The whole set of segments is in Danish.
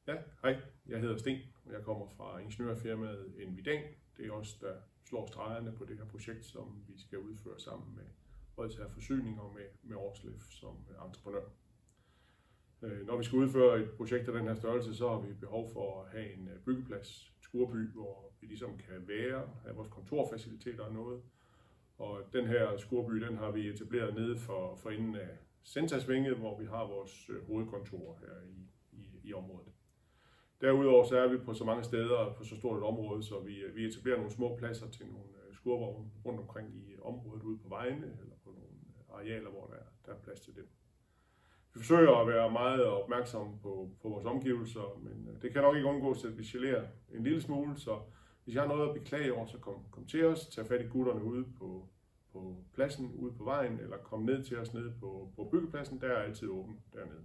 Ja, hej. Jeg hedder Sten, og jeg kommer fra ingeniørfirmaet Envidang. Det er os, der slår stregerne på det her projekt, som vi skal udføre sammen med Odsherred Forsyning og med Årslev som entreprenør. Når vi skal udføre et projekt af den her størrelse, så har vi behov for at have en byggeplads, en skurby, hvor vi ligesom kan have vores kontorfaciliteter og noget. Og den her skurby, den har vi etableret nede for enden af Centasvinget, hvor vi har vores hovedkontor her i området. Derudover så er vi på så mange steder på så stort et område, så vi etablerer nogle små pladser til nogle skurvogne rundt omkring i området ude på vejene eller på nogle arealer, hvor der er plads til dem. Vi forsøger at være meget opmærksomme på vores omgivelser, men det kan nok ikke undgås, at vi gelerer en lille smule, så hvis jeg har noget at beklage over, så kom til os, tag fat i gutterne ude på pladsen, ude på vejen, eller kom ned til os nede på byggepladsen, der er altid åben dernede.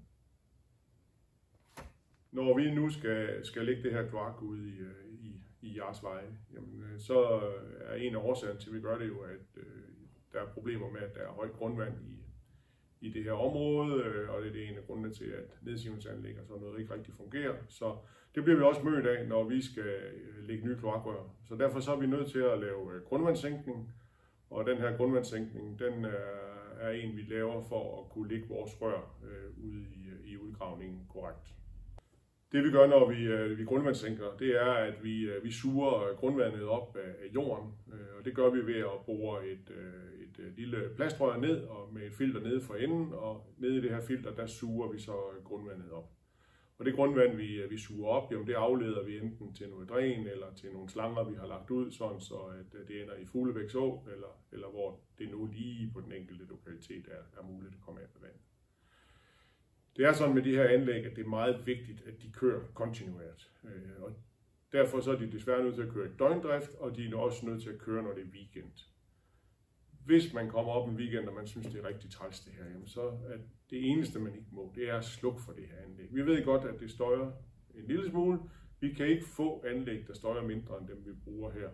Når vi nu skal lægge det her kloak ude i jeres veje, jamen, så er en af årsagerne til, at vi gør det jo, at der er problemer med, at der er højt grundvand i det her område, og det er en af grundene til, at nedsivningsanlæg og sådan noget ikke rigtig fungerer. Så det bliver vi også mødt af, når vi skal lægge nye kloakrør. Så derfor så er vi nødt til at lave grundvandssænkning, og den her grundvandssænkning, den er en, vi laver for at kunne lægge vores rør ude i udgravningen korrekt. Det vi gør, når vi grundvandssænker, det er, at vi suger grundvandet op af jorden, og det gør vi ved at bore et lille plastrør ned og med et filter nede for enden, og nede i det her filter, der suger vi så grundvandet op. Og det grundvand, vi suger op, jamen det afleder vi enten til noget dræn eller til nogle slanger, vi har lagt ud, sådan så at det ender i Fuglebæks Å, eller hvor det nu lige på den enkelte lokalitet er muligt at komme af med vandet. Det er sådan med de her anlæg, at det er meget vigtigt, at de kører kontinuert. Og derfor så er de desværre nødt til at køre i døgndrift, og de er også nødt til at køre, når det er weekend. Hvis man kommer op en weekend, og man synes, det er rigtig træls det her, jamen så er det eneste, man ikke må, det er at slukke for det her anlæg. Vi ved godt, at det støjer en lille smule. Vi kan ikke få anlæg, der støjer mindre end dem, vi bruger her.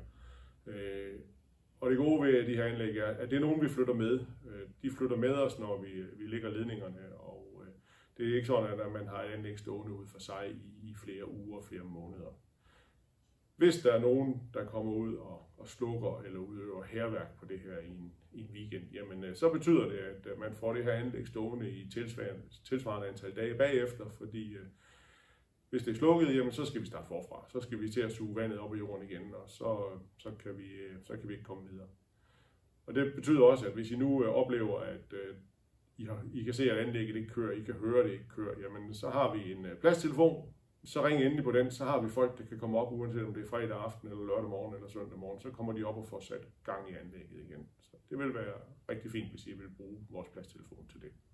Og det gode ved de her anlæg er, at det er nogen, vi flytter med. De flytter med os, når vi lægger ledningerne, og det er ikke sådan, at man har et anlæg stående ud for sig i flere uger, flere måneder. Hvis der er nogen, der kommer ud og slukker eller udøver hærværk på det her i en weekend, jamen så betyder det, at man får det her anlæg stående i tilsvarende antal dage bagefter, fordi hvis det er slukket, jamen så skal vi starte forfra. Så skal vi til at suge vandet op i jorden igen, og så kan vi ikke komme videre. Og det betyder også, at hvis I nu oplever, at I kan se, at anlægget ikke kører, I kan høre det ikke kører, jamen så har vi en pladstelefon. Så ring endelig på den, så har vi folk, der kan komme op, uanset om det er fredag aften, eller lørdag morgen, eller søndag morgen. Så kommer de op og får sat gang i anlægget igen. Så det vil være rigtig fint, hvis I vil bruge vores pladstelefon til det.